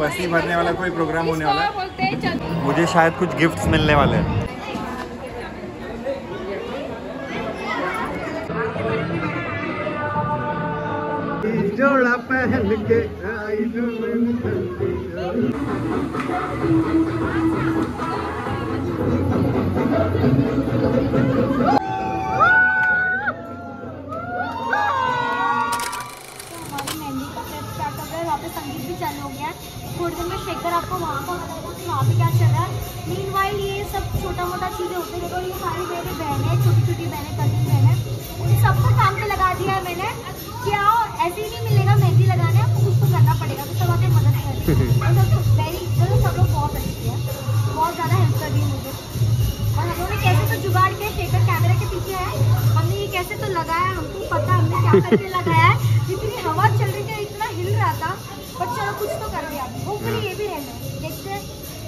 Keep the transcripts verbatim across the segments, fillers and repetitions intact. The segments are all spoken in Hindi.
पसी भरने वाला कोई प्रोग्राम होने वाला है। मुझे शायद कुछ गिफ्ट्स मिलने वाले हैं। जोड़ा पहन के आई थोड़ी देर में शेखर आपको वहाँ पर वहाँ पे क्या चल रहा है। मीनवाइल ये सब छोटा मोटा चीज़ें होती है। तो ये सारी मेरी बहनें, छोटी छोटी बहनें, कजिन बहनें, उन सबको काम पे लगा दिया है मैंने। क्या ऐसे ही नहीं मिलेगा मेहंदी लगाने, आपको कुछ तो करना पड़ेगा। तो सब आके मदद कर रही है। वेरी सब लोग बहुत अच्छी है, बहुत ज़्यादा हेल्प कर रही है मुझे। और हम लोगों ने कैसे तो जुगाड़ के, शेखर कैमरे के पीछे है, हमने ये कैसे तो लगाया, हमको पता हमने क्या करके लगाया है। जितनी हवा चल रही थी, इतना हिल रहा था, बट चलो कुछ तो कर दिया। होपफुली ये भी रहना है, देखते हैं।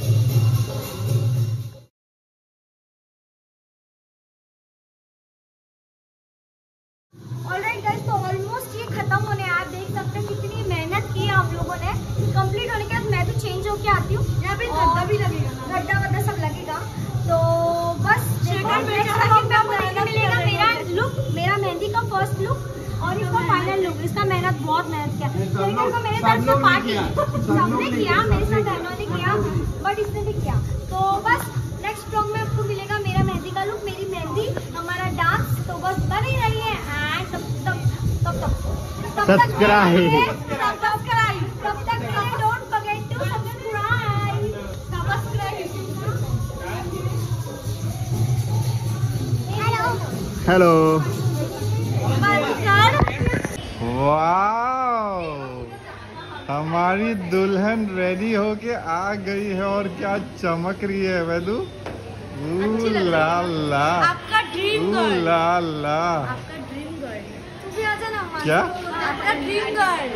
ऑलराइट गाइस, तो ऑलमोस्ट ये खत्म होने, आप देख सकते हैं कितनी मेहनत की है हम लोगों ने। कंप्लीट होने के बाद मैं भी चेंज होके आती हूँ। यहाँ पे गड्ढा भी लगेगा, गड्ढा वड्ढा सब लगेगा। तो बस मिलेगा मेरा लुक, मेरा मेहंदी का फर्स्ट लुक और इसका फाइनल लुक। इसका मेहनत, बहुत मेहनत किया। को मेरे तरफ से पार्टी सबने किया, मेरे साथ बहनों ने किया, बट इसने भी किया। तो बस नेक्स्ट ब्लॉग में आपको मिलेगा मेरा मेहंदी का लुक, मेरी मेहंदी, हमारा डांस। तो बस बने ही रहिए एंड तब तब तब तब सब्सक्राइब सब्सक्राइब तब तक don't forget to subscribe subscribe. Hello. Wow, हमारी दुल्हन रेडी होके आ गई है और क्या चमक रही है वैदू। ला ला, आपका ड्रीम गर्ल, ला ला, आपका ड्रीम गर्ल। तू भी आ जाना हमारे। क्या? आपका ड्रीम गर्ल।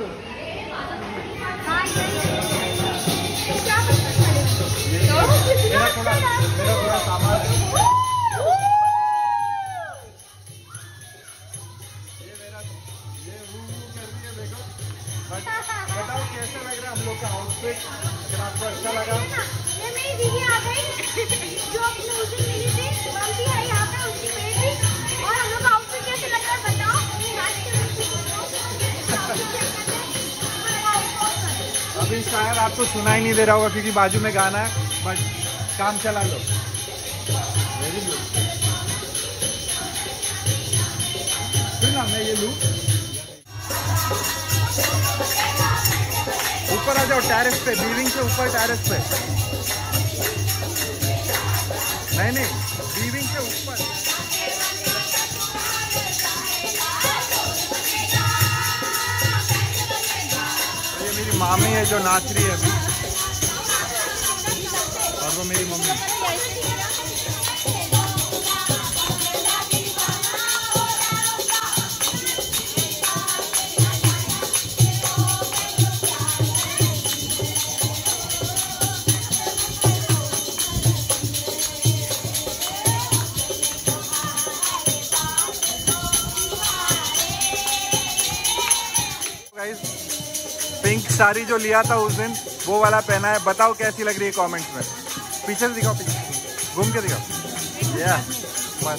मेरा थोड़ा मेरा थोड़ा सामान बताओ कैसा लग रहा है हम लोग का आउटफिट, अगर आपको अच्छा लगा। ये मेरी दीदी आ गई जो अपनी उस दिन मिली थी, हम भी आई यहाँ पे उसकी बेटी। और हम लोग का आउटफिट कैसे लग रहा है बताओ। अभी शायद आपको सुनाई नहीं दे रहा होगा क्योंकि बाजू में गाना है, बट काम चला लो। Very good. सुना मैं ये लूँ, ऊपर आ जाओ टेरेस पे, बिल्डिंग से ऊपर टेरेस पे। नहीं नहीं, बिल्डिंग से ऊपर। ये मेरी मामी है जो नाच रही है अभी, और वो मेरी मम्मी। पिंक साड़ी जो लिया था उस दिन वो वाला पहना है। बताओ कैसी लग रही है कमेंट्स में। पीछे से दिखाओ, पीछे घूम के दिखाओ। या बस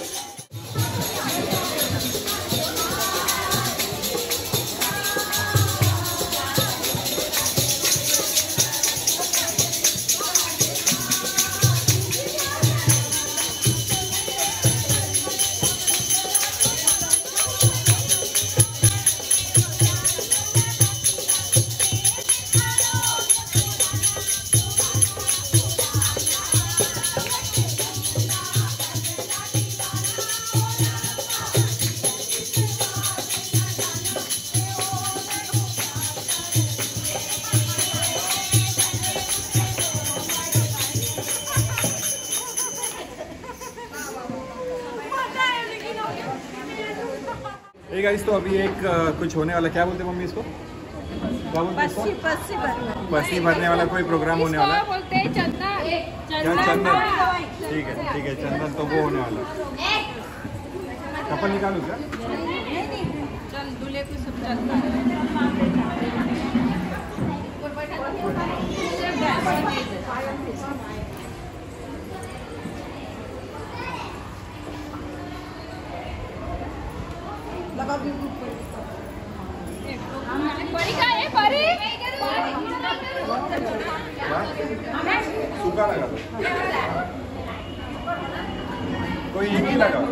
हे गाइस, तो अभी एक आ, कुछ होने वाला, क्या बोलते हैं मम्मी इसको, क्या बोलते हैं इसको? पस्सी पस्सी भरना, पसी भरने वाला कोई प्रोग्राम होने वाला है। बोलते हैं चंदन। क्या चंदन? ठीक है ठीक है, चंदन तो वो होने वाला। कपल निकालूं क्या? चल दूल्हे को सब चलता है। सूखा लगा कोई एक ही लगा।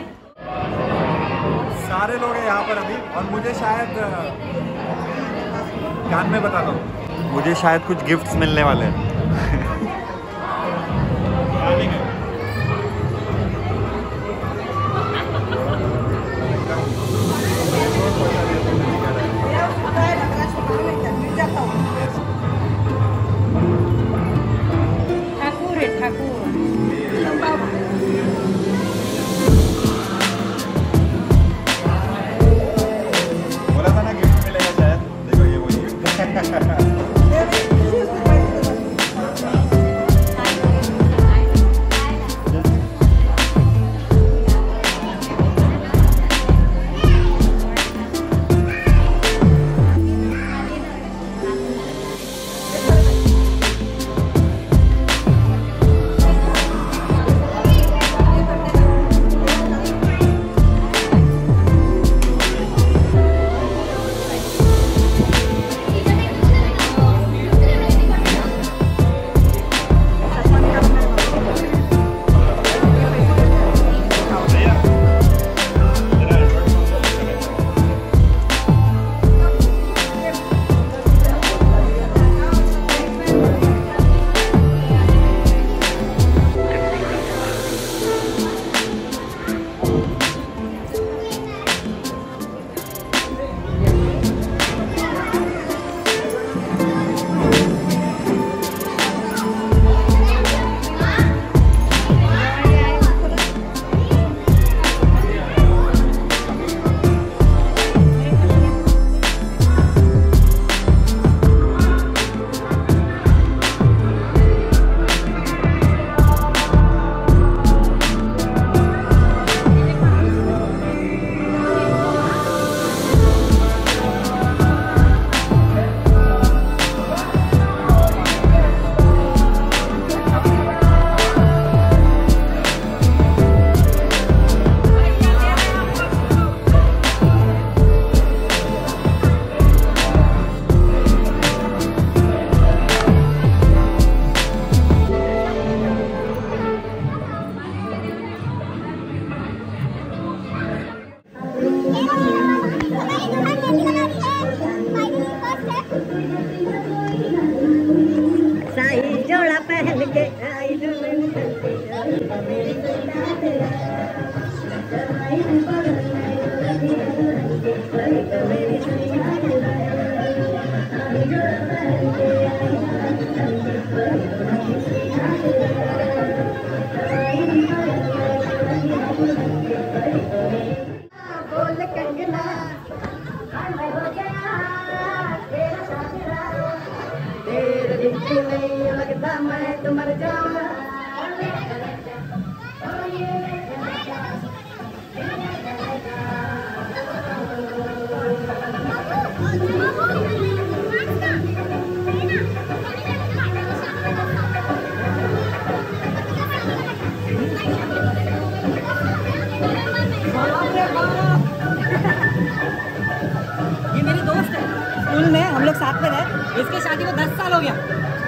सारे लोग हैं यहाँ पर अभी और मुझे शायद कान में बता दो, मुझे शायद कुछ गिफ्ट्स मिलने वाले हैं। ठाकुर है ठाकुर। बोला था ना गिफ्ट मिलेगा शायद, देखो ये वही गिफ्ट। हम लोग साथ में रहे, इसकी शादी को दस साल हो गया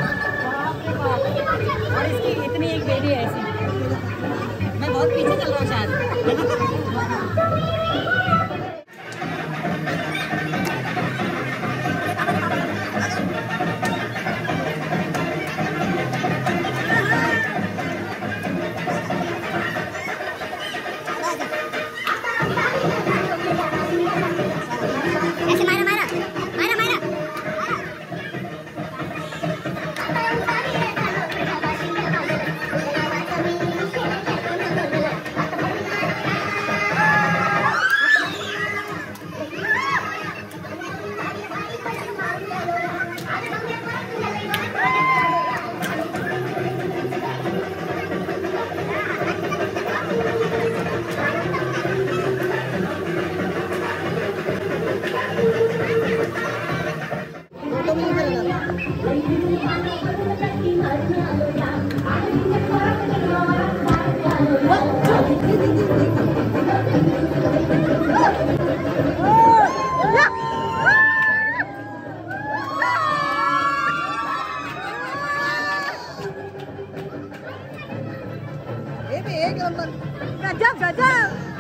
और इसकी इतनी एक बेटी है ऐसी। मैं बहुत पीछे चल रहा हूँ शायद। गजब गजब